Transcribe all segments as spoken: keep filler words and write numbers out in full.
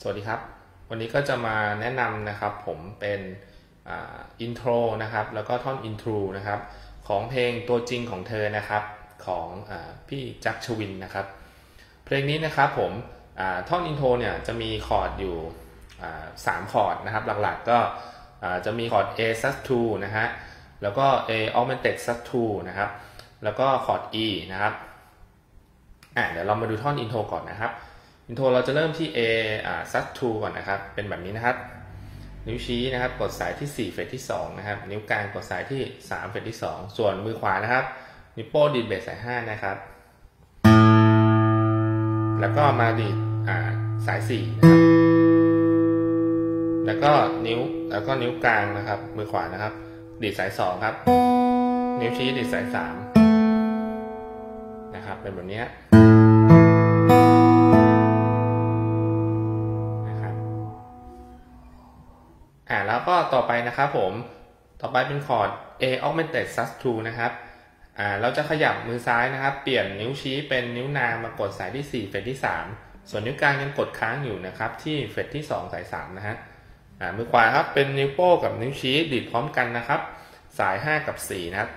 วัสดีครับวันนี้ก็จะมาแนะนำนะครับผมเป็นอินโทรนะครับแล้วก็ท่อนอินโทรนะครับของเพลงตัวจริงของเธอนะครับของอพี่จักรชวินนะครับเพลงนี้นะครับผมท่อนอินโทรเนี่ยจะมีคอร์ดอยู่สามคอร์ดนะครับหลักๆก็จะมีคอร์ด A sus ทู นะฮะแล้วก็ A augmented sus ทู นะครับแล้วก็คอร์ด E นะครับอ่ะเดี๋ยวเรามาดูท่อนอินโทรก่อนนะครับอินโทรเราจะเริ่มที่ A อ่า sus ทู ก่อนนะครับเป็นแบบนี้นะครับนิ้วชี้นะครับกดสายที่สี่เฟรตที่สองนะครับนิ้วกลางกดสายที่สามเฟรตที่สองส่วนมือขวานะครับนิ้วโป้งดีดเบสสายห้านะครับแล้วก็มาดีดอ่าสายสี่นะครับแล้วก็นิ้วแล้วก็นิ้วกลางนะครับมือขวานะครับดีดสายสองครับนิ้วชี้ดีดสายสามนะครับเป็นแบบนี้อ่าแล้วก็ต่อไปนะครับผมต่อไปเป็นคอร์ด A augmented sus ทู นะครับอ่าเราจะขยับมือซ้ายนะครับเปลี่ยนนิ้วชี้เป็นนิ้วนางมากดสายที่สี่เฟรตที่สามส่วนนิ้วกลางยังกดค้างอยู่นะครับที่เฟรตที่สองสายสามนะฮะอ่ามือขวาครับเป็นนิ้วโป้งกับนิ้วชี้ดีดพร้อมกันนะครับสายห้ากับสี่นะครับ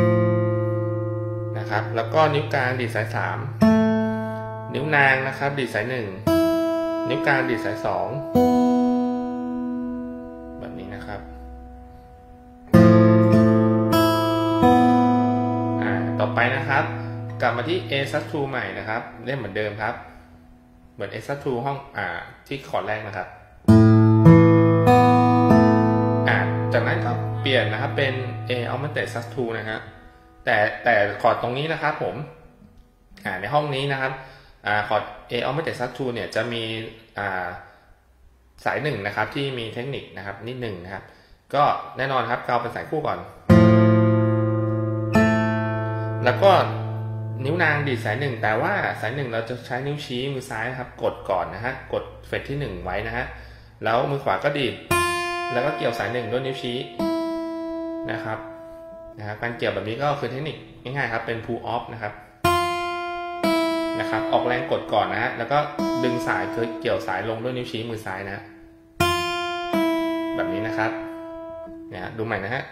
นะครับแล้วก็นิ้วกลางดีดสายสามนิ้วนางนะครับดีดสายหนึ่งนิ้วกลางดีดสายสองแบบนี้นะครับอ่าต่อไปนะครับกลับมาที่ A sus ทู ใหม่นะครับเล่นเหมือนเดิมครับเหมือน A sus ทู ห้องอ่าที่คอร์ดแรกนะครับอ่าจากนั้นก็เปลี่ยนนะครับเป็น A augmented sus ทู นะฮะแต่แต่คอร์ดตรงนี้นะครับผมอ่าในห้องนี้นะครับอ่าคอร์ด A augmented sus ทู เนี่ยจะมีอ่าสายหนึ่งนะครับที่มีเทคนิคนะครับนิดหนึ่งนะครับก็แน่นอนครับเกาเป็นสายคู่ก่อนแล้วก็นิ้วนางดีดสายหนึ่งแต่ว่าสายหนึ่งเราจะใช้นิ้วชี้มือซ้ายนะครับกดก่อนนะฮะกดเฟรตที่หนึ่งไว้นะฮะแล้วมือขวาก็ดีดแล้วก็เกี่ยวสายหนึ่งด้วยนิ้วชี้นะครับนะครับการเกี่ยวแบบนี้ก็คือเทคนิคง่ายๆครับเป็น pull off นะครับนะครับออกแรงกดก่อนนะฮะแล้วก็ดึงสายเกี่ยวสายลงด้วยนิ้วชี้มือซ้ายนะแบบนี้นะครับเนี่ยดูใหม่นะฮะ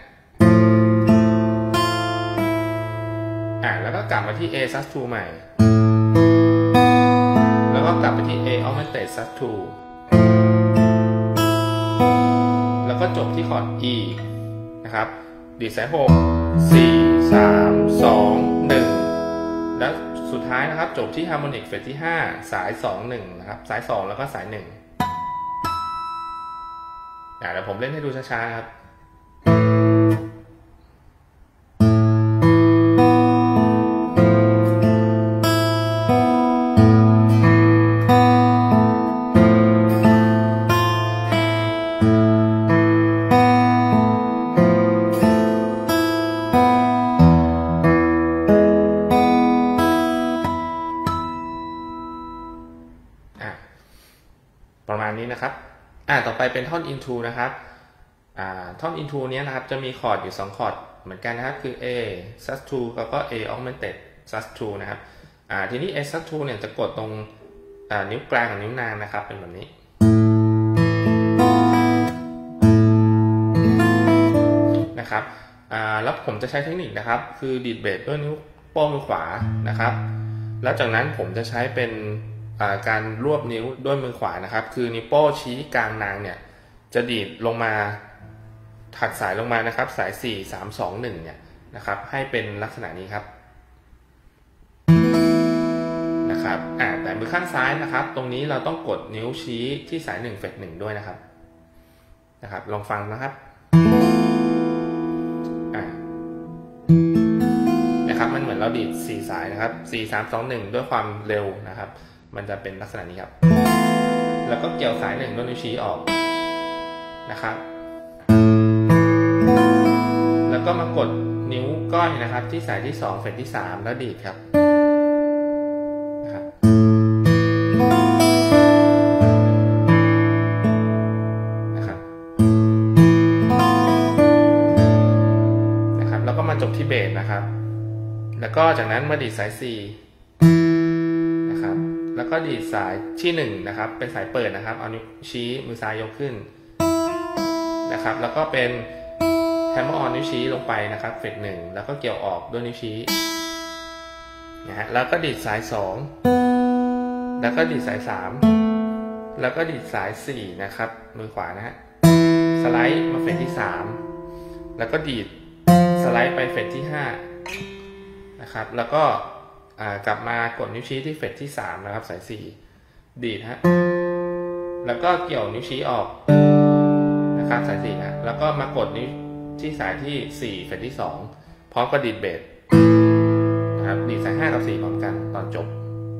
อ่าแล้วก็กลับมาที่ A sus ทู ใหม่แล้วก็กลับไปที่ A augmented sus ทู แล้วก็จบที่คอร์ด E นะครับดีดสายหก สี่ สาม สอง หนึ่งแล้วสุดท้ายนะครับจบที่ฮาร์โมนิกเฟรตที่ห้าสายสอง หนึ่งนะครับสายสองแล้วก็สายหนึ่งเดี๋ยวผมเล่นให้ดูช้าๆครับประมาณนี้นะครับอ่าต่อไปเป็นท่อนอินโทรนะครับอ่าท่อนอินโทรนี้นะครับจะมีคอร์ดอยู่สองคอร์ดเหมือนกันนะครับคือ A sus ทู แล้วก็ A augmented sus ทู นะครับอ่าทีนี้ A sus ทู เนี่ยจะกดตรงอ่านิ้วกลางกับนิ้วนางนะครับเป็นแบบนี้นะครับอ่าแล้วผมจะใช้เทคนิคนะครับคือดีดเบสด้วยนิ้วโป้งมือขวานะครับแล้วจากนั้นผมจะใช้เป็นการรวบนิ้วด้วยมือขวานะครับคือนิ้วโป้งชี้กลางนางเนี่ยจะดีดลงมาถัดสายลงมานะครับสายสี่ สาม สอง หนึ่งเนี่ยนะครับให้เป็นลักษณะนี้ครับนะครับอ่าแต่มือข้างซ้ายนะครับตรงนี้เราต้องกดนิ้วชี้ที่สายหนึ่งเฟรตหนึ่งด้วยนะครับนะครับลองฟังนะครับอ่านะครับมันเหมือนเราดีดสี่สายนะครับสี่ สาม สอง หนึ่งด้วยความเร็วนะครับมันจะเป็นลักษณะนี้ครับแล้วก็เกี่ยวสายหนึ่งด้วยนิ้วชี้ออกนะครับแล้วก็มากดนิ้วก้อยนะครับที่สายที่สองเฟรตที่สามแล้วดีดครับนะครับนะครับนะครับแล้วก็มาจบที่เบสนะครับแล้วก็จากนั้นมาดีดสายสี่นะครับแล้วก็ดีดสายที่หนึ่งนะครับเป็นสายเปิดนะครับเอานิ้วชี้มือซ้ายยกขึ้นนะครับแล้วก็เป็นแฮมเมอร์ออนนิ้วชี้ลงไปนะครับเฟรตหนึ่งแล้วก็เกี่ยวออกด้วยนิ้วชี้นะฮะแล้วก็ดีดสายสองแล้วก็ดีดสายสามแล้วก็ดีดสายสี่นะครับมือขวานะฮะสไลด์มาเฟรตที่สามแล้วก็ดีดสไลด์ไปเฟรตที่ห้านะครับแล้วก็กลับมากดนิ้วชี้ที่เฟรตที่สามนะครับสายสี่ดีดฮะแล้วก็เกี่ยวนิ้วชี้ออกนะครับสายสี่นะแล้วก็มากดนิ้วที่สายที่สี่เฟรตที่สองพร้อมกับดีดเบสนะครับดีดสายห้ากับสี่พร้อมกันตอนจบ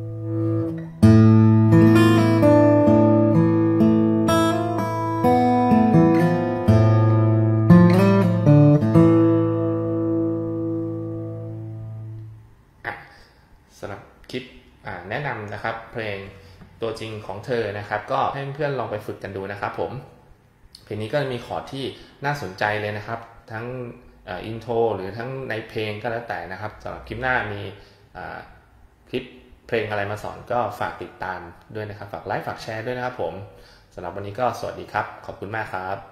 สำหรับคลิปแนะนำนะครับเพลงตัวจริงของเธอนะครับก็ให้เพื่อนๆลองไปฝึกกันดูนะครับผมเพลงนี้ก็มีคอร์ดที่น่าสนใจเลยนะครับทั้งอินโทรหรือทั้งในเพลงก็แล้วแต่นะครับสำหรับคลิปหน้ามีคลิปเพลงอะไรมาสอนก็ฝากติดตามด้วยนะครับฝากไลค์ฝากแชร์ด้วยนะครับผมสำหรับวันนี้ก็สวัสดีครับขอบคุณมากครับ